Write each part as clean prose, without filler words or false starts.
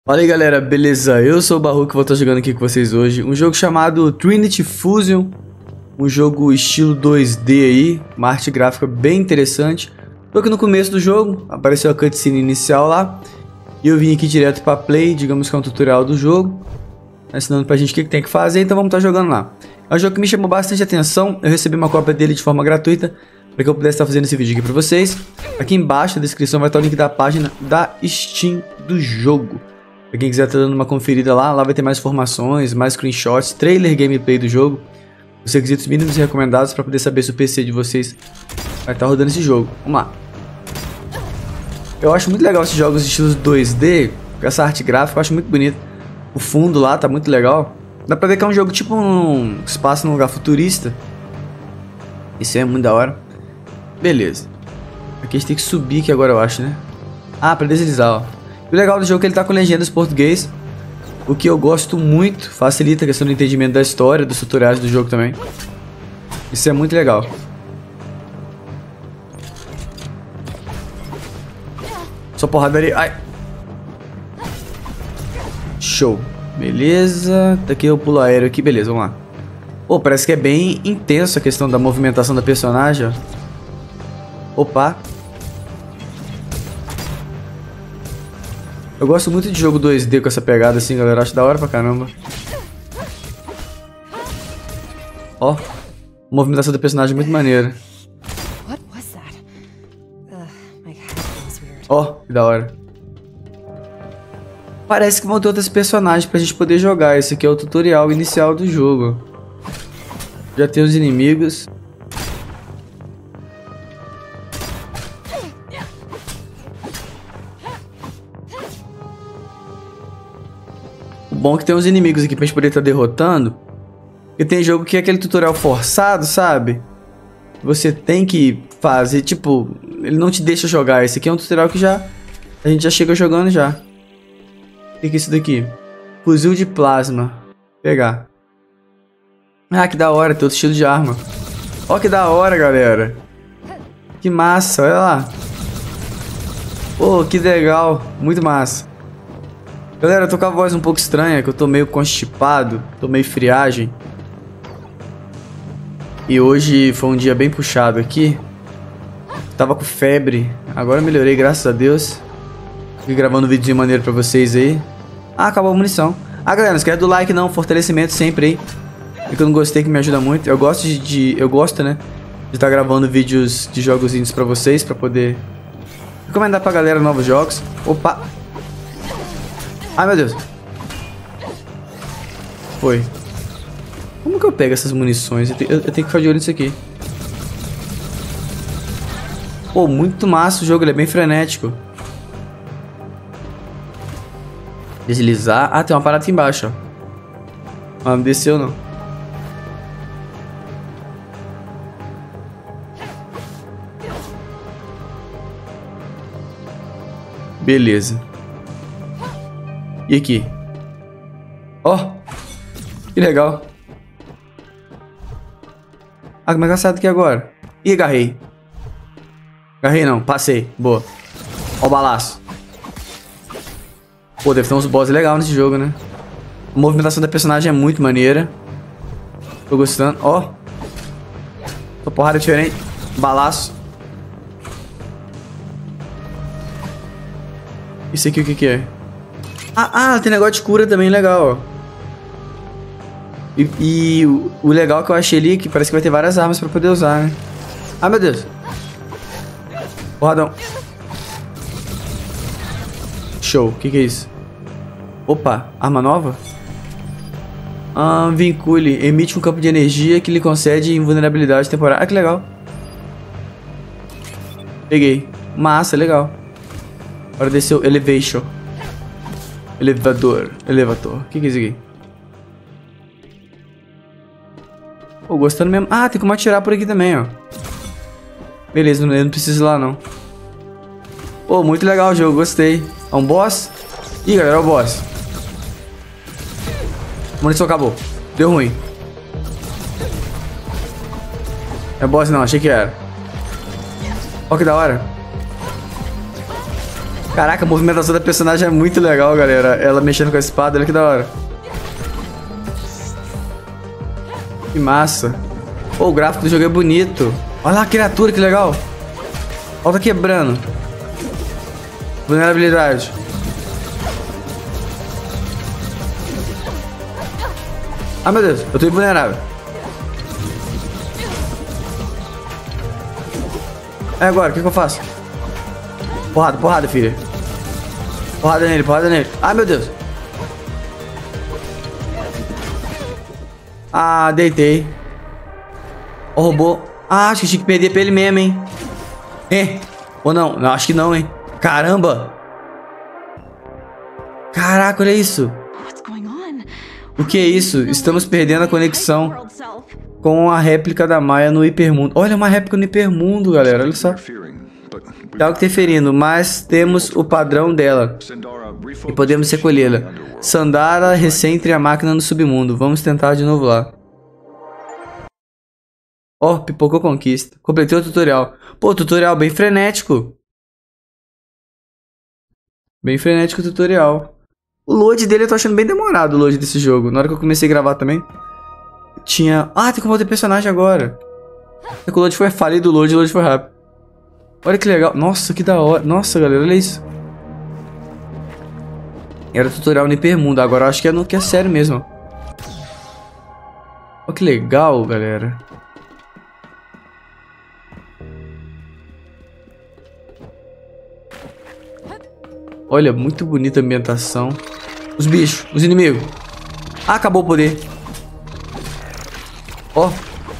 Fala aí galera, beleza? Eu sou o Barroco e vou estar jogando aqui com vocês hoje um jogo chamado Trinity Fusion, um jogo estilo 2D aí, uma arte gráfica bem interessante. Tô aqui no começo do jogo, apareceu a cutscene inicial lá e eu vim aqui direto para play, digamos que é um tutorial do jogo, ensinando pra gente o que tem que fazer, então vamos estar jogando lá. É um jogo que me chamou bastante atenção, eu recebi uma cópia dele de forma gratuita para que eu pudesse estar fazendo esse vídeo aqui para vocês. Aqui embaixo na descrição vai estar o link da página da Steam do jogo. Pra quem quiser estar dando uma conferida lá vai ter mais informações, mais screenshots, trailer, gameplay do jogo, os requisitos mínimos e recomendados para poder saber se o PC de vocês vai estar rodando esse jogo. Vamos lá. Eu acho muito legal esses jogos de estilos 2D, com essa arte gráfica, eu acho muito bonito. O fundo lá tá muito legal. Dá pra ver que é um jogo tipo um espaço num lugar futurista. Isso é muito da hora. Beleza. Aqui a gente tem que subir aqui agora, eu acho, né? Ah, pra deslizar, ó. O legal do jogo é que ele tá com legendas em português, o que eu gosto muito, facilita a questão do entendimento da história, dos tutoriais do jogo também. Isso é muito legal. Só porradaria. Ai. Show. Beleza. Daqui eu pulo aéreo aqui, beleza, vamos lá. Pô, parece que é bem intenso a questão da movimentação da personagem, ó. Opa. Eu gosto muito de jogo 2D com essa pegada assim, galera. Acho da hora pra caramba. Ó, a movimentação do personagem é muito maneira. Ó, que da hora. Parece que vão ter outros personagens pra gente poder jogar. Esse aqui é o tutorial inicial do jogo. Já tem os inimigos. Bom que tem uns inimigos aqui pra gente poder estar derrotando. E tem jogo que é aquele tutorial forçado, sabe? Você tem que fazer, tipo, ele não te deixa jogar. Esse aqui é um tutorial que já a gente já chega jogando já. O que é isso daqui? Fuzil de plasma. Vou pegar. Ah, que da hora, tem outro estilo de arma. Ó que da hora, galera. Que massa, olha lá. Pô, que legal, muito massa. Galera, eu tô com a voz um pouco estranha, que eu tô meio constipado, tô meio friagem. E hoje foi um dia bem puxado aqui. Tava com febre, agora eu melhorei, graças a Deus. Fiquei gravando um vídeo maneiro pra vocês aí. Ah, acabou a munição. Ah, galera, não esquece do like não, fortalecimento sempre aí. É que eu não gostei, que me ajuda muito. Eu gosto eu gosto, né, de estar gravando vídeos de jogos indies pra vocês, pra poder recomendar pra galera novos jogos. Opa! Ai, meu Deus. Foi. Como que eu pego essas munições? Eu tenho que ficar de olho nisso aqui. Pô, muito massa o jogo, ele é bem frenético. Deslizar. Ah, tem uma parada aqui embaixo, ó. Ah, não desceu não. Beleza. E aqui? Ó, que legal. Ah, como é que eu saio daqui agora? Ih, agarrei. Agarrei não, passei. Boa. Ó o balaço. Pô, deve ter uns boss legais nesse jogo, né? A movimentação da personagem é muito maneira. Tô gostando. Ó. Tô porrada diferente. Balaço. Isso aqui o que que é? Ah, tem negócio de cura também, legal, ó. E o legal que eu achei ali é que parece que vai ter várias armas pra poder usar, né? Ah, meu Deus. Porradão. Show, o que que é isso? Opa, arma nova? Vincule, emite um campo de energia que lhe concede invulnerabilidade temporária. Ah, que legal. Peguei. Massa, legal. Agora desceu Elevation. Elevador. O que é isso aqui? Pô, gostando mesmo. Ah, tem como atirar por aqui também, ó. Beleza, eu não preciso ir lá, não. Pô, muito legal o jogo, gostei. É um boss? Ih, galera, é o boss. A munição acabou. Deu ruim. É boss não, achei que era. Ó que da hora. Caraca, a movimentação da personagem é muito legal, galera. Ela mexendo com a espada, olha que da hora. Que massa. Pô, o gráfico do jogo é bonito. Olha lá a criatura, que legal. Olha, tá quebrando. Vulnerabilidade. Ah, meu Deus, eu tô invulnerável. É agora, o que eu faço? Porrada, porrada, filha. Porrada nele, porrada nele. Ai, meu Deus. Ah, deitei. O robô. Ah, acho que tinha que perder pra ele mesmo, hein. Ou não? Não, acho que não, hein. Caramba. Caraca, olha isso. O que é isso? Estamos perdendo a conexão com a réplica da Maya no Hipermundo. Olha, uma réplica no Hipermundo, galera. Olha só. Tá interferindo, mas temos o padrão dela e podemos recolhê-la. Sandara recentre a máquina no submundo. Vamos tentar de novo lá. Ó, pipocou conquista. Completei o tutorial. Pô, tutorial bem frenético. Bem frenético o tutorial. O load dele eu tô achando bem demorado, o load desse jogo. Na hora que eu comecei a gravar também, tinha... Ah, tem como ter personagem agora. O load foi falha do load, o load foi rápido. Olha que legal. Nossa, que da hora. Nossa, galera, olha isso. Era tutorial no Hipermundo. Agora eu acho que é sério mesmo. Olha que legal, galera. Olha, muito bonita a ambientação. Os bichos, os inimigos. Ah, acabou o poder. Ó.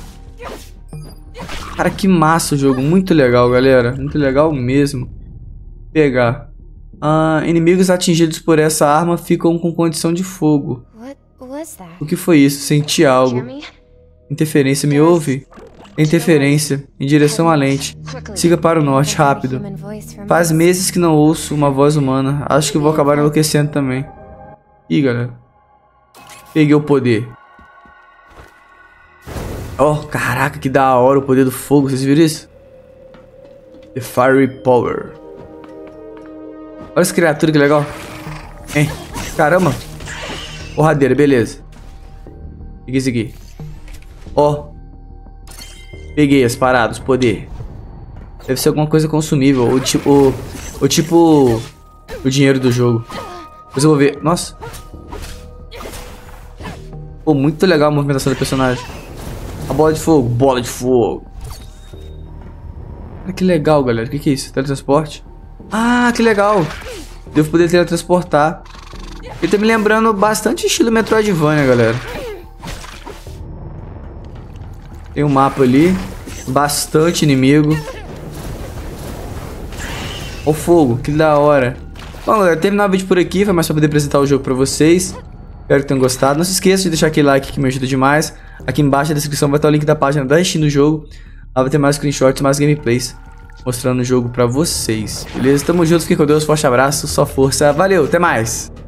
Cara, que massa o jogo. Muito legal, galera. Muito legal mesmo. Pegar. Inimigos atingidos por essa arma ficam com condição de fogo. O que foi isso? Senti algo. Interferência, me ouve? Interferência. Em direção à lente. Siga para o norte, rápido. Faz meses que não ouço uma voz humana. Acho que vou acabar enlouquecendo também. Ih, galera. Peguei o poder. Oh, caraca, que da hora o poder do fogo. Vocês viram isso? The Fiery Power. Olha essa criatura que legal. Hein? Caramba. Porradeira, beleza. Peguei isso aqui. Ó. Peguei as paradas, poder. Deve ser alguma coisa consumível. Ou tipo o dinheiro do jogo. Depois eu vou ver. Nossa. Pô, muito legal a movimentação do personagem. A bola de fogo. Bola de fogo. Olha que legal, galera. O que é isso? Teletransporte? Ah, que legal. Devo poder teletransportar. Ele tá me lembrando bastante estilo Metroidvania, galera. Tem um mapa ali. Bastante inimigo. O fogo, que da hora. Bom, galera, terminar o vídeo por aqui. Foi mais pra poder apresentar o jogo pra vocês. Espero que tenham gostado. Não se esqueça de deixar aquele like que me ajuda demais. Aqui embaixo na descrição vai estar o link da página da Steam do jogo. Lá vai ter mais screenshots, mais gameplays mostrando o jogo pra vocês. Beleza? Tamo junto, fiquem com Deus, forte abraço, só força. Valeu, até mais!